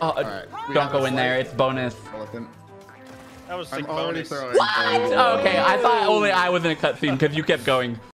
Oh, right, don't go in there. It's bonus. Elephant. That was sick I'm already bonus. throwing. What? Okay, I thought only I was in a cutscene because you kept going.